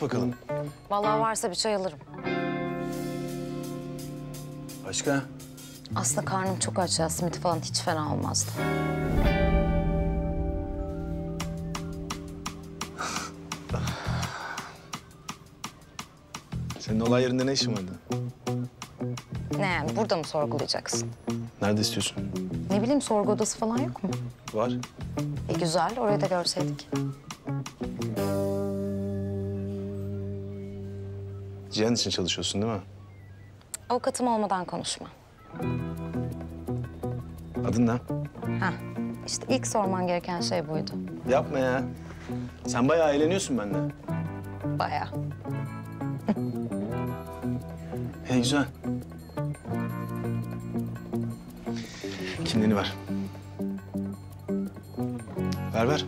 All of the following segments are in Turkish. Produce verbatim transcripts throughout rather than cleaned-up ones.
anlat bakalım. Vallahi varsa bir çay alırım. Başka? Aslında karnım çok aç ya. Simit falan hiç fena olmazdı. Senin olay yerinde ne işin vardı? Ne yani? Burada mı sorgulayacaksın? Nerede istiyorsun? Ne bileyim, sorgu odası falan yok mu? Var. E güzel, orayı da görseydik. Cihan için çalışıyorsun değil mi? Avukatım olmadan konuşma. Adın ne? Heh, işte ilk sorman gereken şey buydu. Yapma ya. Sen bayağı eğleniyorsun benden. Bayağı. He güzel. Kimliğini ver. Ver ver.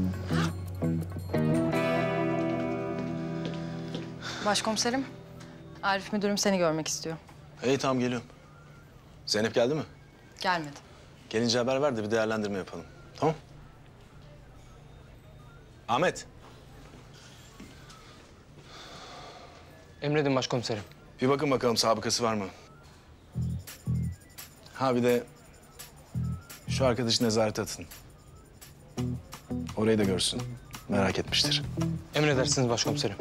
Başkomiserim, Arif müdürüm seni görmek istiyor. İyi tamam geliyorum. Zeynep geldi mi? Gelmedi. Gelince haber ver de bir değerlendirme yapalım. Tamam? Ahmet. Emredin başkomiserim. Bir bakın bakalım sabıkası var mı? Ha bir de şu arkadaşı nezarete atın. Orayı da görsün. Merak etmiştir. Emredersiniz başkomiserim.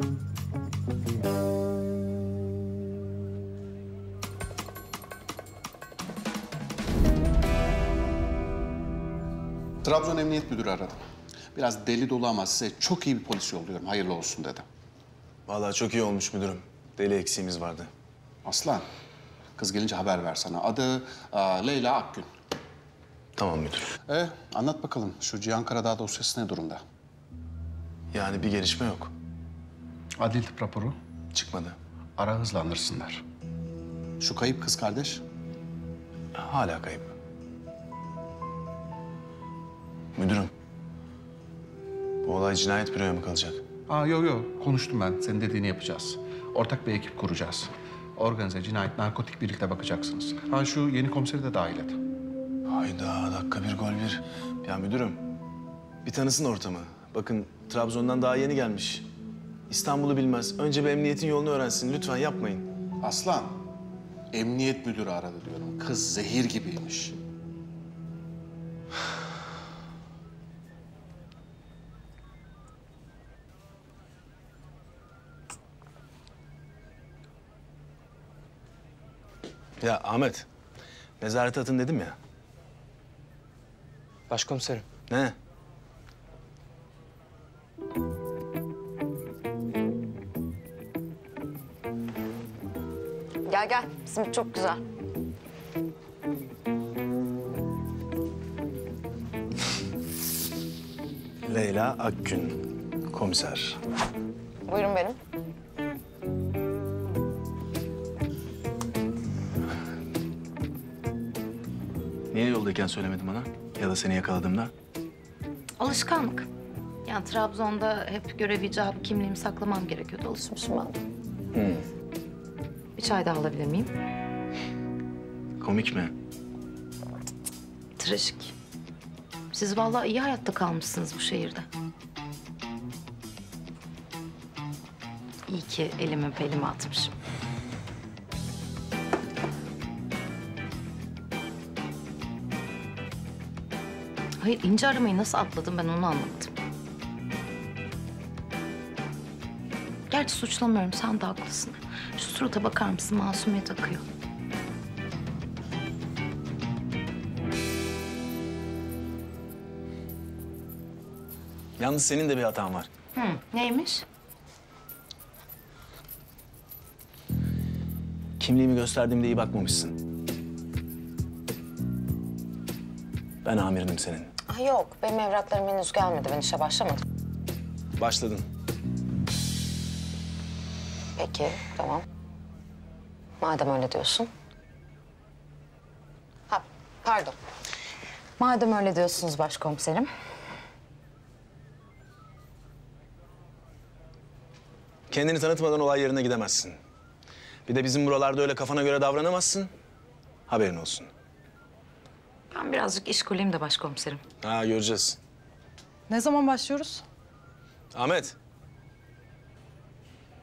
Trabzon Emniyet Müdürü aradı. Biraz deli dolu ama size çok iyi bir polis yolluyorum. Hayırlı olsun dedi. Vallahi çok iyi olmuş müdürüm. Deli eksiğimiz vardı. Aslan, kız gelince haber ver sana. Adı aa, Leyla Akgün. Tamam müdürüm. E, anlat bakalım şu Cihan Karadağ dosyası ne durumda? Yani bir gelişme yok. Adli tıp raporu. Çıkmadı. Ara hızlandırsınlar. Şu kayıp kız kardeş. Hala kayıp. Müdürüm. Bu olay cinayet büroya mı kalacak? Aa yok yok konuştum ben. Senin dediğini yapacağız. Ortak bir ekip kuracağız. Organize, cinayet, narkotik birlikte bakacaksınız. Ha şu yeni komiseri de dahil et. Hayda dakika bir gol bir. Ya müdürüm bir tanısın ortamı. Bakın Trabzon'dan daha yeni gelmiş. İstanbul'u bilmez. Önce bir emniyetin yolunu öğrensin. Lütfen yapmayın. Aslan, emniyet müdürü aradı diyorum. Kız zehir gibiymiş. Ya Ahmet, nezarete atın dedim ya. Başkomiserim. Ne? Gel gel, simit çok güzel. Leyla Akgün, komiser. Buyurun benim. Niye yoldayken söylemedin bana? Ya da seni yakaladığımda? Alışkanlık. Yani Trabzon'da hep görev icabı kimliğimi saklamam gerekiyordu. Alışmışım ben. Hmm. Bir çay daha alabilir miyim? Komik mi? Trajik. Siz vallahi iyi hayatta kalmışsınız bu şehirde. İyi ki elimi belime atmışım. Hayır, ince aramayı nasıl atladım ben onu anlamadım. Gerçi suçlamıyorum, sen de haklısın. Şu surata bakar mısın? Masumiyet akıyor. Yalnız senin de bir hatan var. Hı, neymiş? Kimliğimi gösterdiğimde iyi bakmamışsın. Ben amirinim senin. Aa, yok, benim evraklarım henüz gelmedi. Ben işe başlamadım. Başladın. Peki, tamam. Madem öyle diyorsun. Ha, pardon. Madem öyle diyorsunuz başkomiserim. Kendini tanıtmadan olay yerine gidemezsin. Bir de bizim buralarda öyle kafana göre davranamazsın. Haberin olsun. Ben birazcık işguleyim de başkomiserim. Ha göreceğiz. Ne zaman başlıyoruz? Ahmet.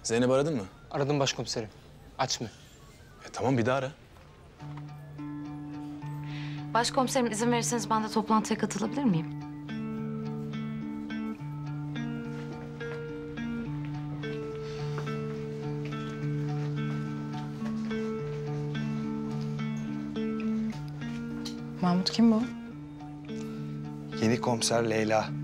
Zeynep aradın mı? Aradım başkomiserim. Açmıyor. E tamam bir daha ara. Başkomiserim izin verirseniz ben de toplantıya katılabilir miyim? Mahmut kim bu? Yeni komiser Leyla.